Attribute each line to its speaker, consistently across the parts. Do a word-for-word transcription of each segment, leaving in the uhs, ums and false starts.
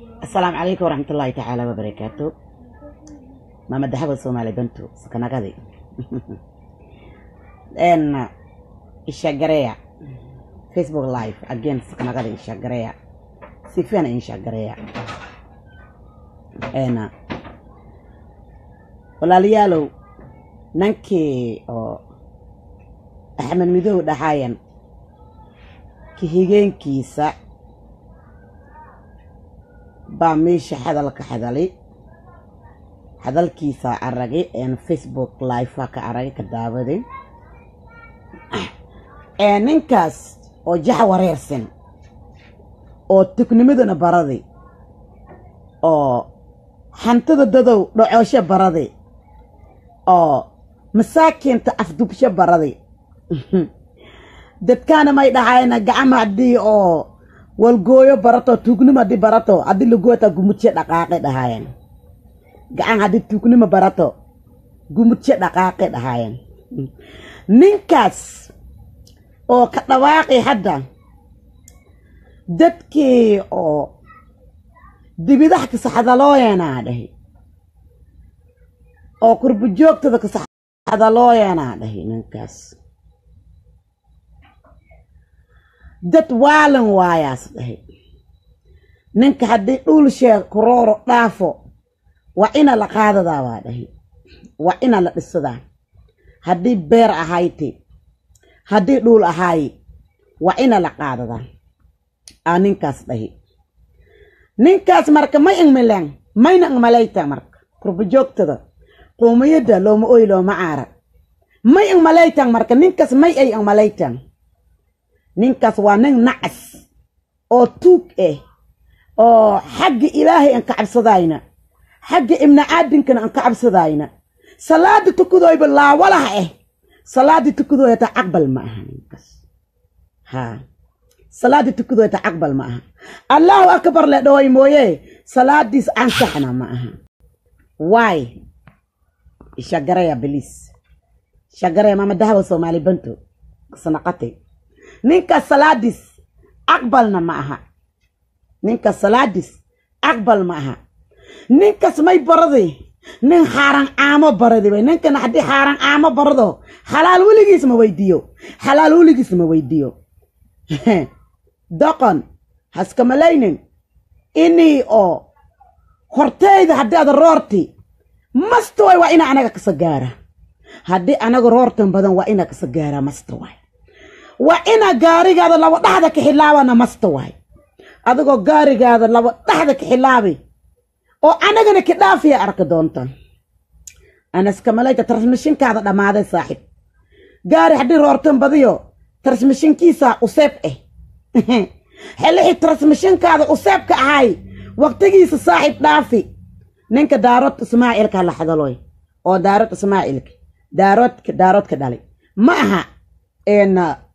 Speaker 1: السلام عليكم ورحمة الله تعالى وبركاته. ماما دهابو سومالي بنتو سكنا قدي ان الشجرية فيسبوك لايف اجين سكنا قدي الشجرية سيفين ان شجرية انا ولا ليالو ننكي او احمد مدو دحاين كهيجين كيسا باميش حدلك حدلي حدلكيسا عرقي ان فيسبوك لايف كا عرقي كدابدي ان ننكاس او جح وريرسن او تكنمدنا بردي او حنتدا ددو دعوشه بردي او مساكين تافدوبشه بردي dadkaana may dhaxayna gacmo hadii oo walgooyo barato tuugnimo hadii barato hadii lagoota gumudje dhaqaaqay dhahaayeen gacan hadii tuugnimo barato gumudje dhaqaaqay dhahaayeen ninkaas oo ka dhawaaqay hadda dadkii oo dibidax ka saxdalooyana dhahay oo qurbu joogtada ka saxdalooyana dhahay ninkaas dad waalan waayaas dhahay ninka haddii dhul sheeg kurooro dhaafo waa ina la qaadadaa waa dhahay waa ina la dhisadaa haddii beer ahayti haddii dhul ahaay waa ina la qaadadaa aa ninkaas dhahay ninkaas marka may ingmileen mayna ingmalayta marka kurba joogtada qoomiyadda looma oy looma caara may ingmalaytan marka ninkaas may ay ingmalaytan ninkaas waa nin nacas oo tuug eh oo xagga ilaahay aan ka cabsadayna xagga ibna aadinkana aan ka cabsadayna salaada tukudooyba laa walaha eh salaada tukudooy ta aqbal ma aha ninkaas ha salaada tukudooy ta aqbal ma aha allahu akbar la dhooy mooye salaadiis aan saxna ma aha why ishagaraya bilis shagaraya mama dahabo Soomaali bantu sanaqatay ninka salaadis aqbalna ma aha ninka salaadis aqbal ma aha ninkas may baraday nin xaran aamo baraday ninka hadii xaran aamo barado xalaal waligiis ma weydiyo xalaal waligiis ma weydiyo daqan haska malaynin ini oo hortayda hadii aad roorti mastaway waa ina anaga ka sagaara hadii anaga roortan badan waa ina ka sagaara mastaway waa ina gaarigaada laba dhaxda ka xilaabana mastaway adigoo gaarigaada laba dhaxda ka xilaabi oo anagana ka dhaafiya arka doontan anas kamalayta transmissionkaada dhamaaday saaxib gaari hadii roortan badiyo transmissionkiisa useeb eh xilli transmissionkaada useeb ka ahay waqtigiisa saaxib dhaafi ninka daarot Ismaaciilka la xadalooy oo daarot Ismaaciilka daarot daarot ka dhalay ma aha een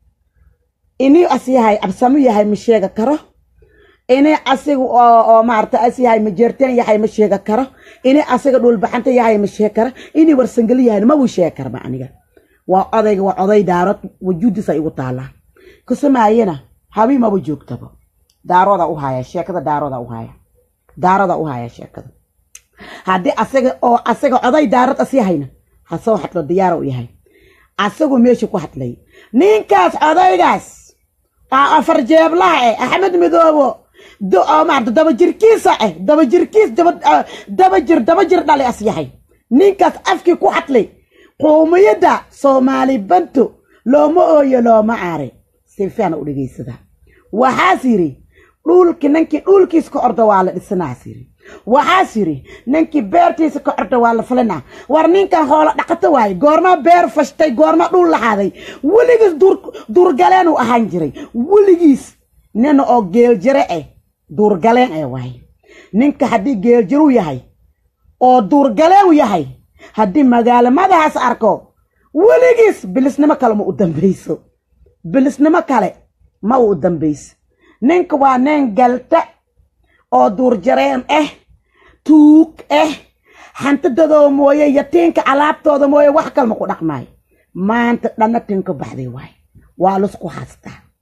Speaker 1: ini asiyahay absamu yahay ma sheega karo ini asigu oo oo maarta asiyahay ma jeerteen yahay ma sheega karo ini asiga dhul baxanta yahay ma sheega karo ini warsangal yahay ma uu sheega karo aniga waa odayga waa oday daarad wujuudisa igu taala Kismaayana habi ma joogtaba daaroda u haya sheekada daaroda u haya daaroda u haya sheekada hadii asiga oo asiga oday daarad asiyahayna ha soo hadlo diyaar u yahay asigu meesha ku hadlay ninkaas odaygaas afar jeeblaha eh Axmed Midoobo do ama daba jirkiisa eh daba jirkiis daba daba jir daba jir dhali asyahay ninkaas afki ku hadlay qoomiyada Soomaali bantu looma ooyo looma aare si fiican u dhageysada waxa siri dhulki ninki dhulkiis ka ordo waa la dhisnaa siri waxa siri ninki beertiisa ka ordo waa la falana war ninkan hoolo dhaqato waay goorma beer fashtay goorma dhul lahaaday waligiis dur dur galeen u ahaan jiray waligiis nin oo geel jire eh dur galeen ay waay ninka hadii geel jiru yahay oo dur galeen yahay hadii magaalmadaas arko waligiis bilisnimo kale ma u dambayso bilisnimo kale ma u dambayso ninka waa nin galta oo dur jareen eh tuug eh hantadooda mooye yatiinka alaabtooda mooye wax kale ma ku dhaqmay maanta dhanatinka baxday waay waa la isku haastaa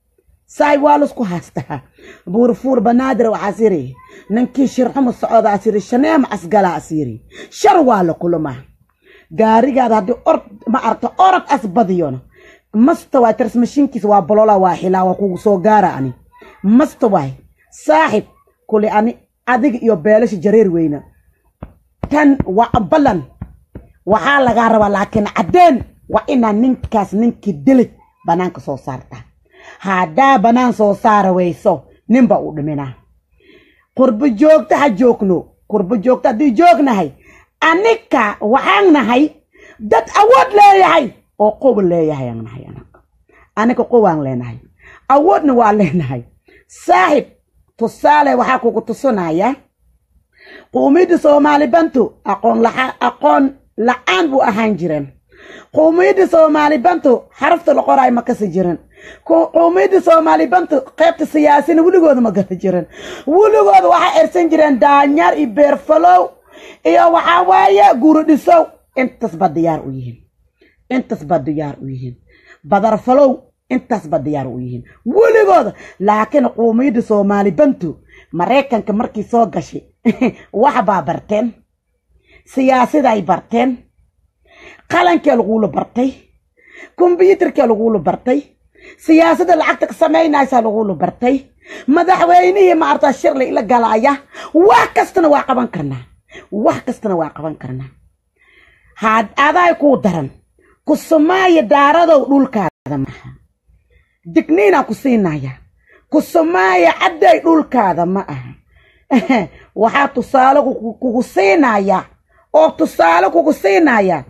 Speaker 1: saay waa la isku haastaa buurfuur banaadir waxaa siri ninkii shirxumu socda asiri shaneem asgala asiri shar waa la kulmaa gaarigaada haddii ord ma aragto orod asbadiyona mastawaay tarsmashinkiisa waa bolola waa xilaa waa kugu soo gaara ani mastawaay saaxib kuli ani adig iyo beelashi jareer weyna tan waa balan waxaa lagaa rabaa laakiin caddeen waa inaa ninkaas ninkii dilid banaanka soo saarta haddaa banaan soo saara weyso ninba u dhiminaa qurbo joogta ha joogno qurbo joogta haddii joognahay anika waxaan nahay dad awood leeyahay oo qob leeyahay aan nahay anaga anika qowaan leenahay awoodna waa leenahay saaxib tusaale waxaa kugu tusinaya qowmiyadda Soomaali bantu aqoon laha aqoon la'aan buu ahaan jireen qowmiyadda Soomaali bantu xarafta la qoray ma kasi jireen qowmiyadda Soomaali bantu qaybta siyaasina weligood ma gala jireen weligood waxa ersan jireen daanyar iyo beerfalow iyo waxa waaye guru dhisow intaas ba diyaar u yihiin intaas ba diyaar u yihiin badar falow intaas ba diyaar u yihiin weligood laakiin qowmiyadda Soomaali bantu Mareykanka markii soo gashay waxa baa barteen siyaasadda ay barteen qalanka lagu bartay computerka lagu bartay siyaasadda lacagta ka sameynaysa lagu bartay madaxweynihii ma arta shirley la galaya wax kastana waa qaban karnaa wax kastana waa qaban karnaa had aday ku daran Kismaayo daaradow dhulkaada maaha digniina ku siinaya Kismaayo caday dhulkaada ma aha waxa tusaale kugu siinaya oo tusaale kugu siinaya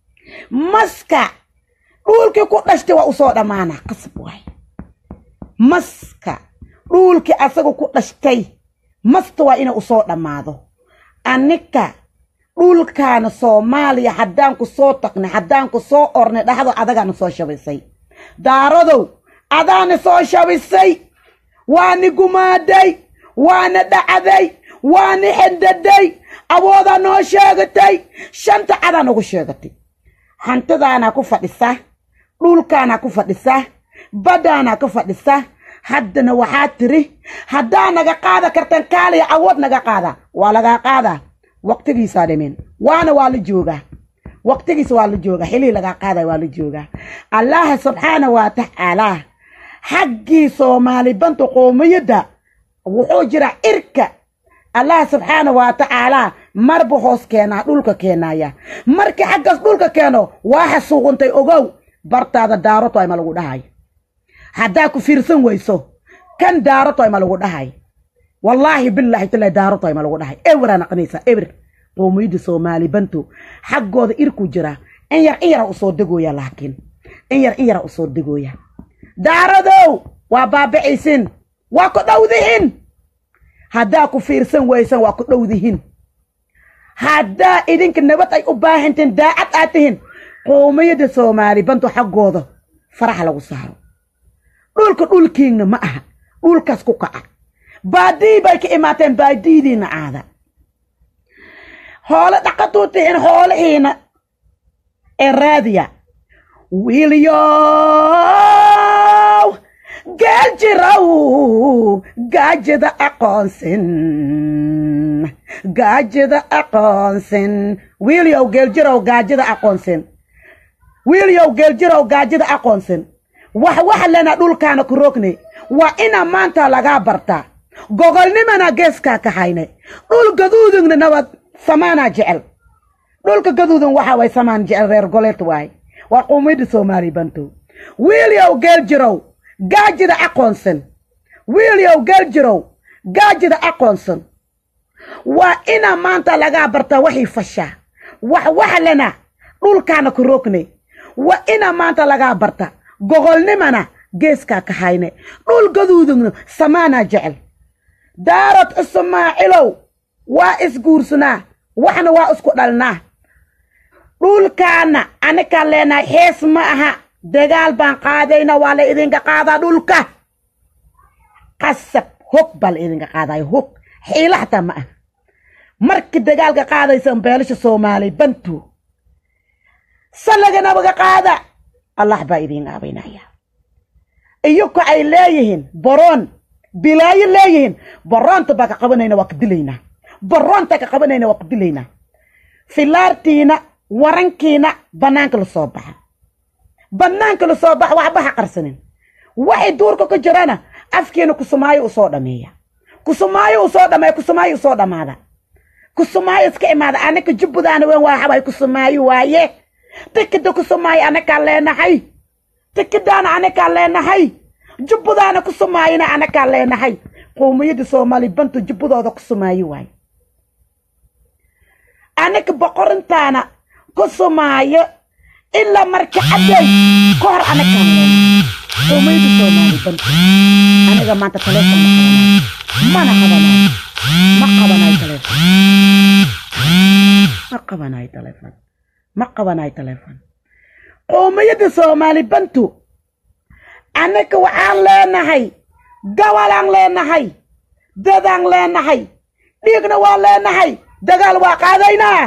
Speaker 1: maska dhulkii ku dhashtay waa u soo dhamaana qasab waay maska dhulkii asagu ku dhashtay masta waa inuu soo dhamaado anika dhulkaana Soomaaliya haddaan ku soo taqnay haddaan ku soo ornay dhaxdo adagana soo shabaysay daaradow adaana soo shabaysay waani gumaaday waana dhacday waani xindaday awooda noo sheegatay shanta cada nagu sheegatay hantadaana ku fadhisa dhulkaana ku fadhisa badaana ku fadhisa haddana waxaa tiri haddaa naga qaada kartan kaaliya awood naga qaada waa laga qaada waqtigiisa dhimin waana waa la joogaa waqtigiisa waa la joogaa xilli laga qaada waa la joogaa Allah subhanahu wa ta'ala حقي Soomaali bantu qowmiyada wuxuu jira irka Allah subhanahu wa ta'ala marbu hoos keena dhulka keenaya markii xaqas dhulka keeno waxa suuqantay ogow bartaada daarato ay ma lagu dhahay hadaa ku fiirsan weyso kan daarato ay ma lagu dhahay wallahi billahi tala daarato ay ma lagu dhahay ewerana qanaysa ewer qowmiyada Soomaali bantu xaqooda irku jira in yar in yar u soo degooya laakiin in yar in yar u soo degooya daaradow waa baabiciisin waa ku dhawdihin hadaa ku fiirsan weysan waa ku dhawdihin hadaa idinka nabad ay u baahanteen daacad aatihin qowmiyada Soomaali bantu xaqooda farax lagu saaro dhulka dhulkiina ma aha dhulkaas ku kaca baadii bay ka imaateen baadiidiina aada hoola dhaqatuu tihin hoolahiina ee raadiya wiilyo gaajiraw gaajada aqoonsin gaajada aqoonsin wiilyo gaajiraw gaajada aqoonsin wiilyo gaajiraw gaajada aqoonsin wax wax lana dhulkaana ku rogne waa ina maanta laga barta gogolnimana geeska ka hayne dhul gaduudna nabad samaana jecel dhulka gaduudan waxa way samaan jecel reer goleed waay waa qowmiyada Soomaali bantu wiilyo gaajiraw gaajida aqoonsan wiilyo gaajiraw gaajida aqoonsan waa ina maanta laga barta waxii fasha wax wax lana dhulkaana ku rogne waa ina maanta laga barta gogolnimana geeska ka hayne dhul gaduudna samaana jecel daarad Ismaaciilow waa isguursana waxna waa isku dhalnaa dhulkaana anaka leena hees ma aha dagaal baan qaadayna waa la idinka qaadaa dhulka qasab hog bal idinka qaaday hog xiilahta ma aha markii dagaalka qaadaysan beelasha Soomaali bantu salagana baga qaada Allah baa idin aabaynaya iyuku ay leeyihiin baroon bilaayo leeyihiin baroonta baa ka qabanayna waa ka dilaynaa baroonta ka qabanayna waa ka dilaynaa filaartiina warankiina bannaanka la soo baxa bannaanka la soo baxa waxba ha qarsanin waxay duurka ku jirana afkeena Kismaayo u soo dhameeya Kismaayo u soo dhameeya Kismaayo u soo dhamaada Kismaayo iska imaada anaka jubbudaana weyn waa xabay Kismaayo waaye tikida Kismaayo anaka leenahay tikidana anaka leenahay jubbudaana Kismaayona anaka leenahay qoomiyada Soomaali bantu jubbudooda Kismaayo waaye anaka boqorintaana Kismaayo illa marka caday koor anaka leenahay qoomiyada Soomaali bantu aniga maanta telefoon ma qabanayo mana qabanayo ma qabanayo telefoon ma qabanayo telefoon ma qabanayo telefoon qoomiyada Soomaali bantu anaka waxaan leenahay gawalaan leenahay dadaan leenahay dhiigna waa leenahay dagaal waa qaadaynaa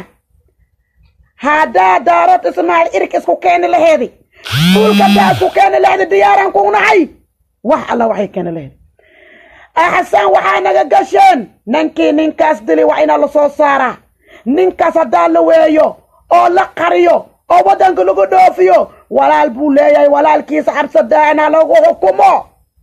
Speaker 1: hadaa daarad Ismaaciil irik isku keeni laheedi dhulka daa isku keeni laheedi diyaaran ku nahay wax alla waxay keeni laheedi axsan waxaa naga gasheen ninkii ninkaas dili waa ina la soo saaraa ninkaas hadaa la weeyo oo la qariyo oo wadanka lagu dhoofiyo walaal buu leeyahay walaalkiisa xabsa daacina lagu xukumo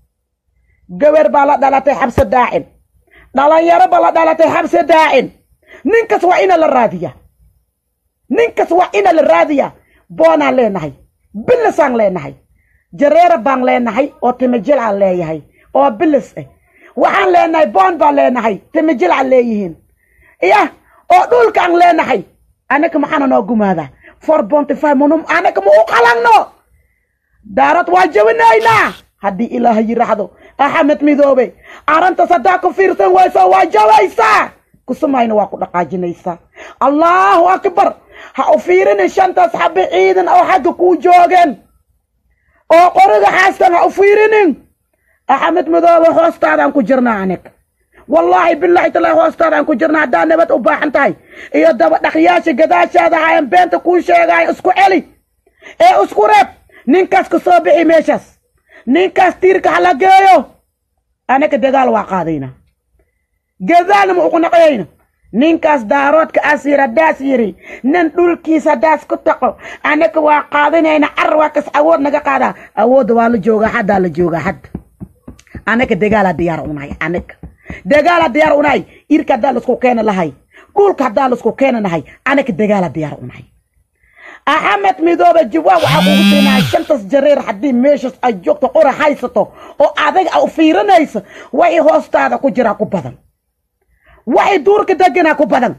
Speaker 1: gabar baa la dhalatay xabsa daacin dhalinyaro baa la dhalatay xabsa daacin ninkaas waa ina la raadiya ninkaas waa ina la raadiya boonaan leenahay bilisaan leenahay jareera baan leenahay oo timijilcaan leeyahay oo bilis eh waxaan leenahay boon baan leenahay timijilcaan leeyihiin iya oo dhulkaan leenahay anaka maxaana noo gumaadaa four point five munum anaka ma u qalangno daarad waa jawinaynaa haddii ilaahay yiraahdo axmed midoobe aranta sadaa ku fiirsan wayso waa jawaysaa Kismaayona waa ku dhaqaajinaysaa allahu akbar ha u fiirin shantaas xabbi ciidan oo xagga ku joogeen oo qoriga xaastan ha u fiirinin axmed midoobe hoostaadaan ku jirnaa anaka والله بالله تلا هوستان كو جرنا دا نبات u baahan tahay iyo daba dhaqyaasha gadaashaada hayan beenta ku sheegay isku celi ee isku reeb ninkaas ku soo bixi meeshas ninkaas tiirka hala geeyo anaka dagaal waa qaadayna gadaan ma ugu naqayna ninkaas daaroodka asira daas yiri nin dhulkiisa daas ku taqo anaka waa qaadinayna arwa kas awood naga qaada awood waa la jooga hadda la jooga had anaka dagaal diyaar u nahay anaka dagaal diyaar u nahay irka dal isku keenay lahay dhulka dal isku keenay anaka dagaal diyaar u nahay axmed midoobe jawaab waxa ugu siinaa shantas jareer hadii meeshas ay joogto qora haysato oo adag u fiirinayso way hoostaada ku jira ku badan way duurka dagana ku badan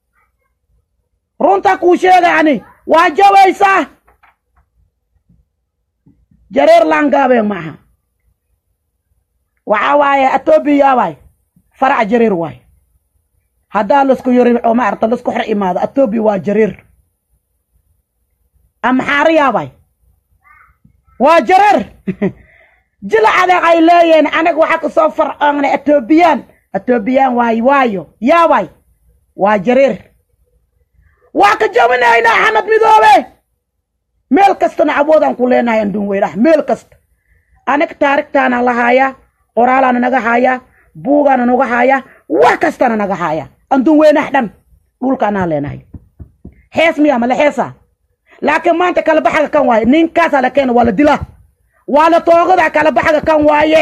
Speaker 1: runta ku sheegani waa jawaysa jareer langaabe maaha waxa waaye atoobiya waay فرع جرير واي هذا لسكو يوري عمر تلسكو حر إمادة أتوبي وا جرير أم حاريا واي وا جرير جل على عيلين أنا وحق صفر أنا أتوبيان أتوبيان واي وايو يا واي وا جرير واك جمنا هنا أحمد مذوبة ميل كستنا عبودا كلنا يندون ويرح ميل كست أنا كتارك تانا لهايا قرالا نجاهايا buugana naga haya wax kastana naga haya andun weyn axdan dhulkana leenahay hees miya ma la heesa laakiin maanta kala baxaga kan waaye ninkaas ala keen wala dila wala toogada kala baxaga kan waaye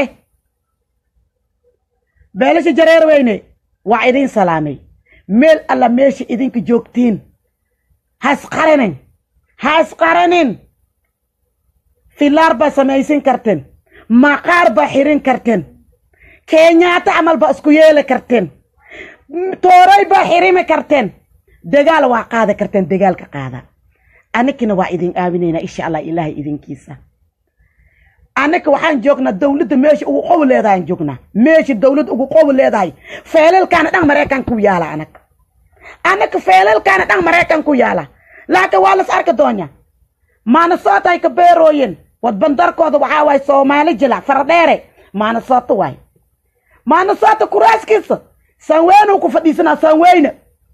Speaker 1: beelash jareer weyne waa idin salaamay meel alla meeshi idinka joogtiin has qaranin has qaranin filaar ba samaysin karteen maqaar ba xirin karteen Kenya تعمل بأسكوية كرتين توراي بحريم كرتين دجال وقاعدة كرتين دجال كقاعدة أنا كنا وايدين آمنين إن شاء الله إله إذن كيسا أنا كوحان جوكنا الدولة ماشي وقول لي ذاين جوكنا ماشي الدولة وقول لي ذاي فعل كانت أنا مريكان كويالا أنا أنا كفعل كانت أنا مريكان كويالا لكن والله سأرك الدنيا ما نصات هاي كبيروين وتبندر كود وحاوي سومالي جلا فرديري ما نصات واي ما نصات كراس كيسا سوين وكفديسنا سوين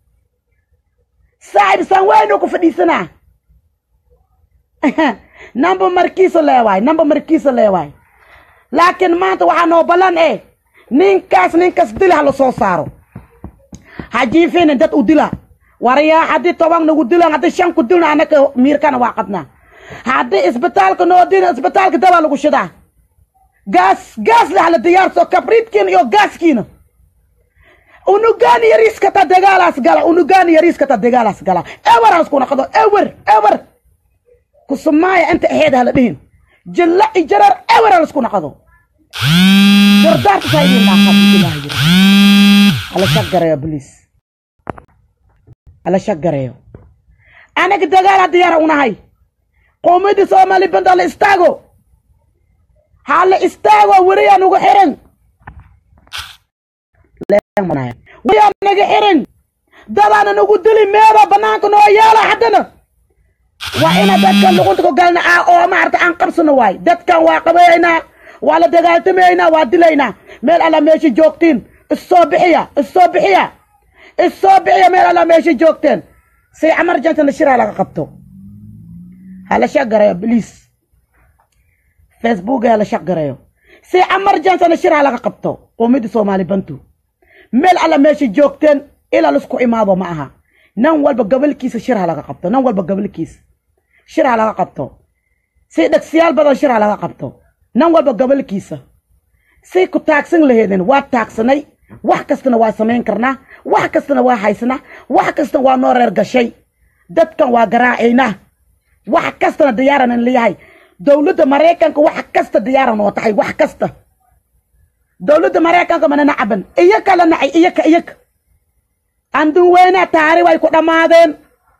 Speaker 1: صاحب سوين وكفديسنا نمبر مركيس لواي نمبر مركيس لواي laakiin maanta waxaa noo ballan eh ninkaas ninkaas dila ha la soo saaro ha jiifinin dad u dila warayaa haddii toban nagu dilan haddii shan ku dilna annaka miirkana waa qabnaa haddii isbitaalka noo dina isbitaalka dabaa lagu shidaa gaas gaas leh hala diyaarso kabriidkiina iyo gaaskiina unugaani yariis kata dagaalaas gala unugaani yariis kata dagaalaas gala ewer haas ku naqdo ewer ewer Kismaayo inta aheed hala dhihin jilla ijarar ewer haas ku naqdo dardaarka saydin dhaafad ilaahay ala shaqareeyo please ala shaqareeyo anaga dagaal diyaar unahay qoomada Soomaali banda la istaago hala istaago wariya nugu xiran leen manay wariya naga xiran dadana nugu dili meeba banaanka noo yaala hadana waa ina dadka luqunta ko galna ah oo ma arta aan qabsano waay dadkan waa qabayna wala dagaaltamayna waa dilayna meel ala meeshi joogtiin isoo bixiya isoo bixiya isoo bixiya meel ala meeshi joogteen si amar janta shira laga qabto hala shaqareeyo please Facebook hala shaqareeyo si amar janta shira laga qabto qoomida Soomaali bantu meel ala meeshi joogteen ila lasku imaado ma aha nan walba gabalkiisa shira laga qabto nan walba gabalkiisa shira laga qabto si dhagsiyal badan shira laga qabto nan walba gabalkiisa si ku taagsan laheedin waa taagsanay wax kastana waa sameyn karnaa wax kastana waa haysana wax kastana waa noo reer gashay dadkan waa garaacayna wax kastana diyaaran in leeyahay dawladda Mareykanka wax kasta diyaaran oo tahay wax kasta dawladda Mareykanka mana nacaban iyaka la nacay iyaka iyaka andun weyna taari way ku dhamaadeen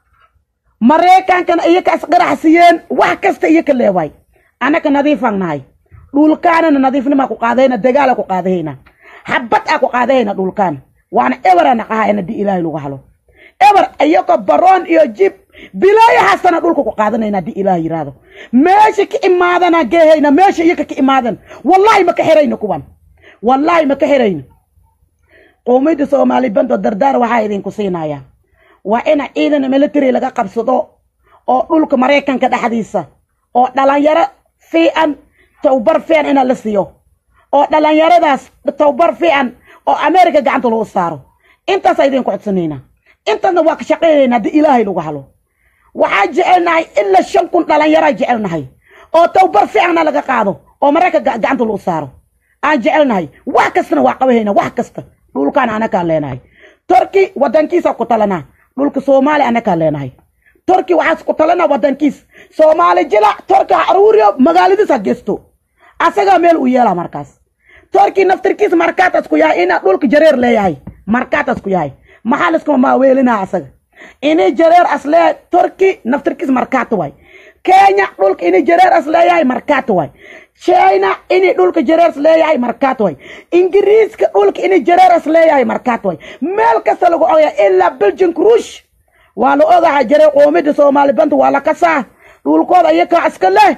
Speaker 1: Mareykanka iyaka asqaraxsiyeen wax kasta iyaka leeway anaka nadiifan nahay dhulkaana nadiifnima ku qaadayna dagaal ku qaadayna habad ku qaadayna dhulkaan waana ewerana qaayna di ilaahay lagu halo ewer ayako baroon iyo jib bilaaya hasana dhulku ku qaadanayna di ilaahay yiraahdo meesha ka imaadana geeyna meesha iyaka ka imaadan wallahi ma ka xirayna kuwan wallahi ma ka xirayna qoomida Soomaali bando dardaar waxa idin ku siinaya waa ina ciidan military laga qabsado oo dhulka Mareykanka dhaxdiisa oo dhalinyaro fiican tawbar fiican ina la siiyo oo dhalinyaradaas tawbar fiican oo America gacanta loo saaro intaas idin ku codsanayna intana waa ka shaqeynayna di ilaahay lagu halo waxa jecelnahay illa shan kun dhalinyaro jecelnahay oo tawbar fiican laga qaado oo Mareykanka gacanta loo saaro aan jecelnahay wax kastana waa qabayna wax kasta dhulkaan ana ka leenahay Turki wadankiisa ku talana dhulka Soomaali ana ka leenahay Turki waxa ku talana wadankiis Soomaali jila Turki aruuriyo magaaladiisa geesto asaga meel u yeela markaas Turki naftirkiis markaatas ku yahay ina dhulka jareer leeyahay markaatas ku yahay maxaa isku ma weelina asaga inay jareer aslee Turki naftirkiis markaat way Kenya dhulka inay jareer asleeyahay markaat way China inay dhulka jareer asleeyahay markaat way Ingiriiska dhulka inay jareer asleeyahay markaat way meel kasta lagu ogaa illa Belgian cruise waa la ogaa jareer qoomida Soomaali bantu waa la kasaa dhulkooda ayaka iska leh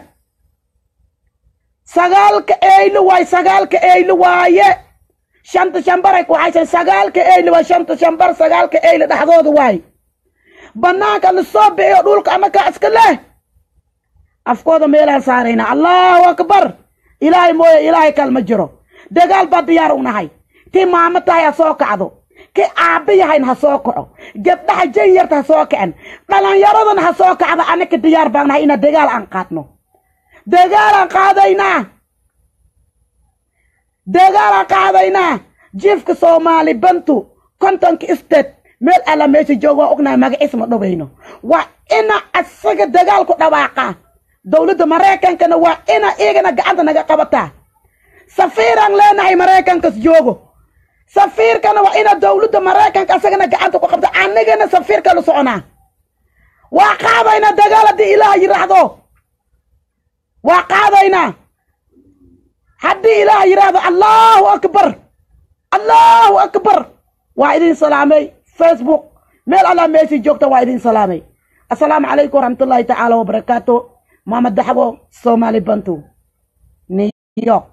Speaker 1: sagaalka eylu way sagaalka eylu waaye shanta shambar ay ku haysan sagaalka eylu waa shanta shambar sagaalka eylu dhaxdooda waay banaanka la soo bixiyo dhulka ama ka iska leh afkooda meelaha saarayna Allahu akbar ilaahay mooye ilaahay kalma jiro dagaal baa diyaar u nahay tii maamo tahay soo kacdo ki aabi yahay ha soo kaco gabdhaha jeeyarta ha soo kacen dhalinyaradan ha soo kacda anaka diyaar baan nahay ina dagaal aan qaadno dagaal aan qaadayna dagaal aan qaadayna jifka Soomaali bantu kontonka state meel ala meesha joogo ognaay magaciisa ma dhabayno waa ina asaga dagaal ku dhawaaqa dawladda Mareykankana waa ina iyagana gacanta naga qabata safiiran leenahay Mareykankas joogo safiirkana waa ina dawladda Mareykanka asagana gacanta ku qabta anagana safiirka la soconaa waa qaadayna dagaalada ilaahay yiraahdo waa qaadayna haddii ilaahay yiraahdo Allahu akbar Allahu akbar waa idin salaamay Facebook meel ala meesha joogta waa idin salaamay assalaamu alaykum warahmatullahi ta'ala wa barakatuh Maamo Dahabo Soomaali bantu New York